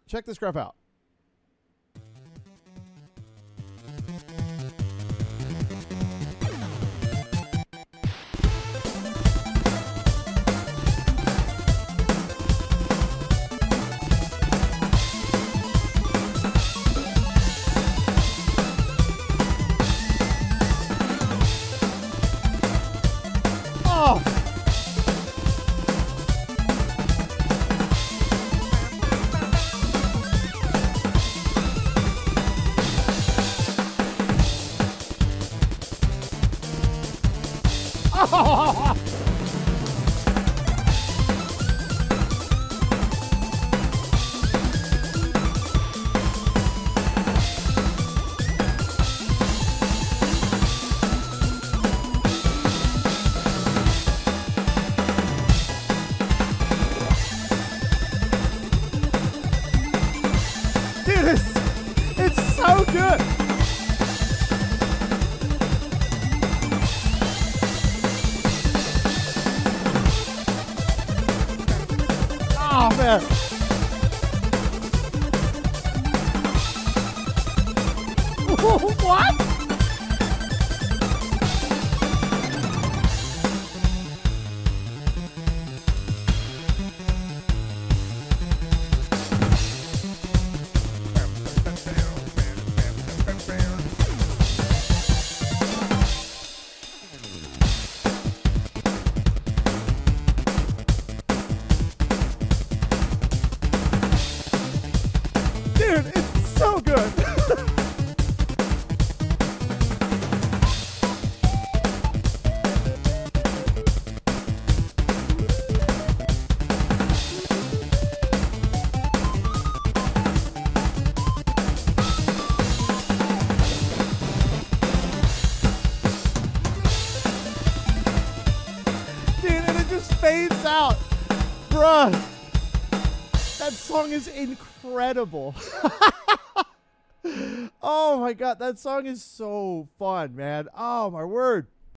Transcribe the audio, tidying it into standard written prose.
Check this crap out. Oh! Oh! Dude, it's so good. Oh, man. What? Dude, it's so good. Dude, and it just fades out. Bruh. That song is incredible. Oh my God, that song is so fun, man. Oh my word.